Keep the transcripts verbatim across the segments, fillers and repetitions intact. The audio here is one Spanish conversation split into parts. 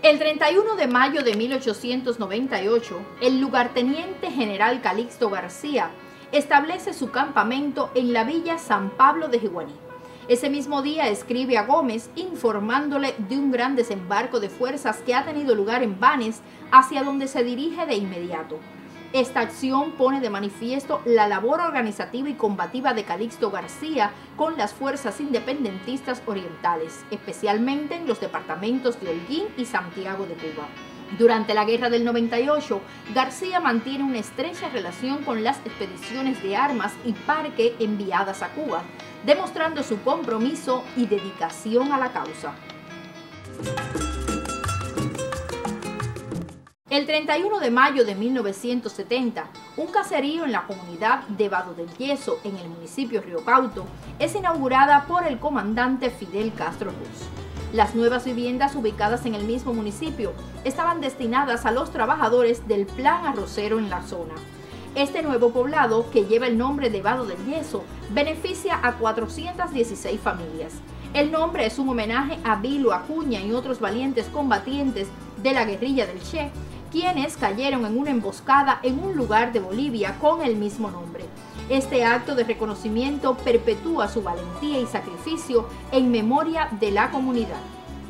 El treinta y uno de mayo de mil ochocientos noventa y ocho, el lugarteniente general Calixto García establece su campamento en la villa San Pablo de Jiguaní. Ese mismo día escribe a Gómez informándole de un gran desembarco de fuerzas que ha tenido lugar en Banes, hacia donde se dirige de inmediato. Esta acción pone de manifiesto la labor organizativa y combativa de Calixto García con las fuerzas independentistas orientales, especialmente en los departamentos de Holguín y Santiago de Cuba. Durante la Guerra del noventa y ocho, García mantiene una estrecha relación con las expediciones de armas y parque enviadas a Cuba, demostrando su compromiso y dedicación a la causa. El treinta y uno de mayo de mil novecientos setenta, un caserío en la comunidad de Vado del Yeso, en el municipio Río Cauto, es inaugurada por el comandante Fidel Castro Ruz. Las nuevas viviendas ubicadas en el mismo municipio estaban destinadas a los trabajadores del Plan Arrocero en la zona. Este nuevo poblado, que lleva el nombre de Vado del Yeso, beneficia a cuatrocientas dieciséis familias. El nombre es un homenaje a Vilo Acuña y otros valientes combatientes de la guerrilla del Che, quienes cayeron en una emboscada en un lugar de Bolivia con el mismo nombre. Este acto de reconocimiento perpetúa su valentía y sacrificio en memoria de la comunidad.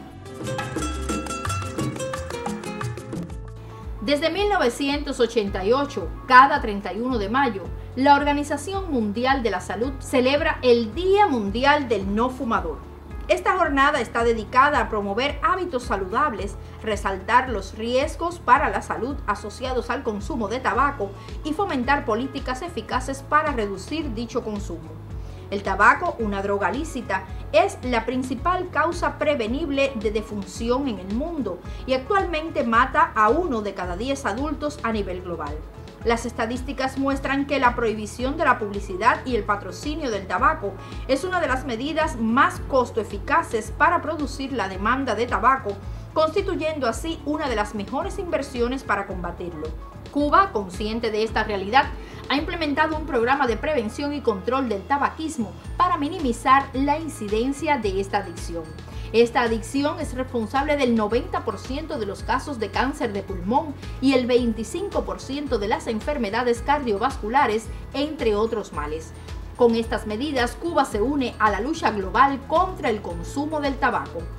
Desde mil novecientos ochenta y ocho, cada treinta y uno de mayo, la Organización Mundial de la Salud celebra el Día Mundial del No Fumador. Esta jornada está dedicada a promover hábitos saludables, resaltar los riesgos para la salud asociados al consumo de tabaco y fomentar políticas eficaces para reducir dicho consumo. El tabaco, una droga lícita, es la principal causa prevenible de defunción en el mundo y actualmente mata a uno de cada diez adultos a nivel global. Las estadísticas muestran que la prohibición de la publicidad y el patrocinio del tabaco es una de las medidas más costo eficaces para producir la demanda de tabaco, constituyendo así una de las mejores inversiones para combatirlo. Cuba, consciente de esta realidad, ha implementado un programa de prevención y control del tabaquismo para minimizar la incidencia de esta adicción. Esta adicción es responsable del noventa por ciento de los casos de cáncer de pulmón y el veinticinco por ciento de las enfermedades cardiovasculares, entre otros males. Con estas medidas, Cuba se une a la lucha global contra el consumo del tabaco.